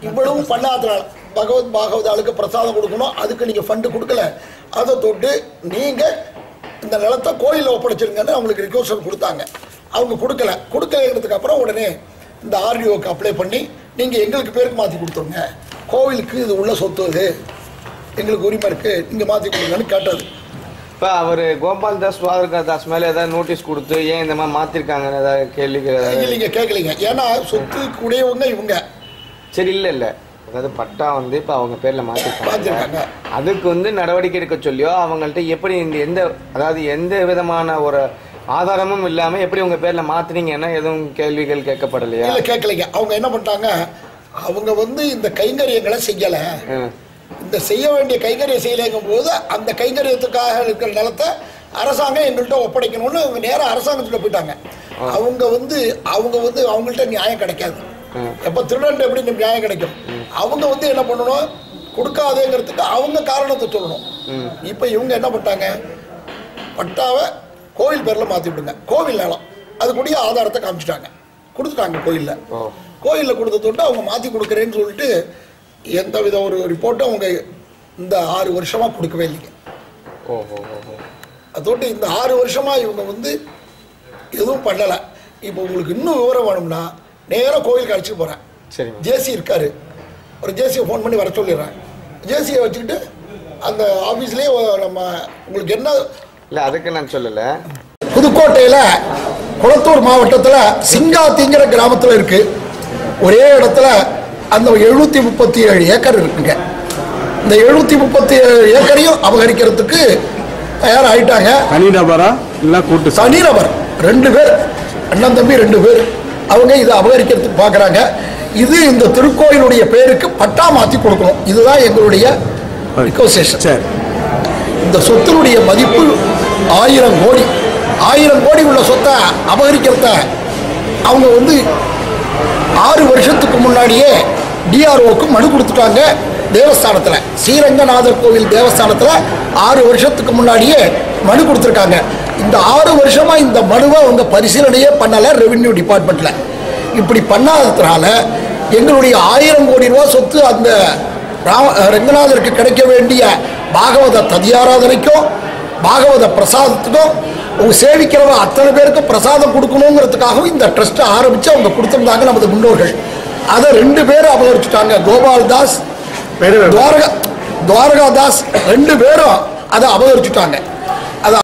இவ்வளவு பண்ணாதனால பாகவத ஆளுக்கு பிரசாதம் கொடுக்கணும், அதுக்கு நீங்கள் ஃபண்டு கொடுக்கல. அதை தொட்டு நீங்கள் இந்த நிலத்தை கோயிலில் ஒப்படைச்சிருங்கன்னு அவங்களுக்கு ரிக்வஸ்ட் கொடுத்தாங்க. அவங்க கொடுக்கலங்கிறதுக்கு அப்புறம் உடனே இந்த ஆர்டிஓக்கு அப்ளை பண்ணி நீங்கள் எங்களுக்கு பேருக்கு மாற்றி கொடுத்துருங்க, கோவிலுக்கு இது உள்ள சொத்து, இது எங்களுக்கு உரிமை இருக்குது, நீங்கள் மாற்றி கொடுங்கன்னு கேட்டது. இப்போ அவர் கோபால் தாஸ் தாஸ் மேலே ஏதாவது நோட்டீஸ் கொடுத்து ஏன் இந்த மாதிரி மாற்றிருக்காங்கன்னு ஏதாவது கேள்விக்கு இல்லைங்க, கேட்கலைங்க. ஏன்னா சொத்து கூடியவங்க இவங்க. சரி, இல்லை அதாவது பட்டா வந்து இப்போ அவங்க பேரில் மாற்றிருக்காங்க. அதுக்கு வந்து நடவடிக்கை எடுக்க சொல்லியோ அவங்கள்ட்ட எப்படி எந்த விதமான ஒரு ஆதாரமும் இல்லாமல் எப்படி உங்கள் பேரில் மாற்றினீங்கன்னா எதுவும் கேள்விகள் கேட்கப்படலையா? இல்லை, கேட்கலைங்க. அவங்க என்ன பண்ணிட்டாங்க, அவங்க வந்து இந்த கைங்கரியங்களை செய்யலை, இந்த செய்ய வேண்டிய கைங்கரியம் செய்யலைங்கும் போது அந்த கைங்கரியத்துக்காக இருக்கிற நிலத்தை அரசாங்கம் எங்கள்கிட்ட ஒப்படைக்கணும்னு அவங்க நேராக அரசாங்கத்தில் போயிட்டாங்க. அவங்க வந்து அவங்கள்ட்ட நியாயம் கிடைக்காது. எப்போ திருடன்ட்டு எப்படி நியாயம் கிடைக்கும்? அவங்க வந்து என்ன பண்ணணும், கொடுக்காதேங்கிறதுக்கு அவங்க காரணத்தை சொல்லணும். இப்போ இவங்க என்ன பண்ணிட்டாங்க, பட்டாவை கோவில் பேரில் மாற்றி விடுங்க, கோவில் நிலம் அதுக்குரிய ஆதாரத்தை காமிச்சிட்டாங்க, கொடுத்துட்டாங்க. கோயிலில் கொடுத்ததோட்டு அவங்க மாற்றி கொடுக்குறேன்னு சொல்லிட்டு எந்த வித ஒரு ரிப்போர்ட்டும் அவங்க இந்த 6 வருஷமாக கொடுக்கவே இல்லைங்க. அதோட்டு இந்த 6 வருஷமாக இவங்க வந்து எதுவும் பண்ணலை. இப்போ உங்களுக்கு இன்னும் விவரம் வேணும்னா நேராக கோயிலுக்கு அழைச்சிட்டு போகிறேன். சரி, ஜேசி இருக்காரு, ஒரு ஜேசியை ஃபோன் பண்ணி வர சொல்லிடுறேன். ஜேசியை வச்சுக்கிட்டு அந்த ஆஃபீஸ்லேயே நம்ம உங்களுக்கு என்ன இல்லை அதுக்கு நான் சொல்லலை. புதுக்கோட்டையில் குளத்தூர் மாவட்டத்தில் சிங்காத்திங்கிற கிராமத்தில் இருக்குது. ஒரே இடத்துல அந்த 737 ஏக்கர் இருக்குங்க. இந்த 737 ஏக்கரையும் அபகரிக்கிறதுக்கு தயாராகிட்டாங்க. தனிநபரா இல்லை கூட்டு? தனிநபர் 2 பேர், அண்ணன் தம்பி 2 பேர். அவங்க இதை அபகரிக்கிறதுக்கு பார்க்குறாங்க. இது இந்த திருக்கோயிலுடைய பேருக்கு பட்டா மாற்றி கொடுக்கணும். இதுதான் எங்களுடைய ரிக்வெஸ்ட். இந்த சொத்தினுடைய மதிப்பு 1000 கோடி. 1000 கோடி உள்ள சொத்தை அபகரிக்கிறத அவங்க வந்து 6 வருஷத்துக்கு முன்னாடியே டிஆர்ஓக்கு மனு கொடுத்துட்டாங்க. தேவஸ்தானத்தில் ஸ்ரீரங்கநாதர் கோவில் தேவஸ்தானத்தில் 6 வருஷத்துக்கு முன்னாடியே மனு கொடுத்துருக்காங்க. இந்த 6 வருஷமாக இந்த மனுவை அவங்க பரிசீலனையே பண்ணலை ரெவென்யூ டிபார்ட்மெண்ட்டில். இப்படி பண்ணாததுனால எங்களுடைய 1000 கோடி ரூபா சொத்து அந்த ரங்கநாதருக்கு கிடைக்க வேண்டிய பாகவத ததியாராதனைக்கும் பாகவத பிரசாதத்துக்கும் அவங்க சேவிக்கிறவங்க அத்தனை பேருக்கு பிரசாதம் கொடுக்கணுங்கிறதுக்காகவும் இந்த ட்ரஸ்ட்டை ஆரம்பித்து அவங்க கொடுத்துருந்தாங்க நமது முன்னோர்கள். அதை 2 பேரும் அபகரிச்சுட்டாங்க. கோபால் தாஸ், துவாரகா தாஸ் 2 பேரும் அதை அபகரிச்சுட்டாங்க. அதான்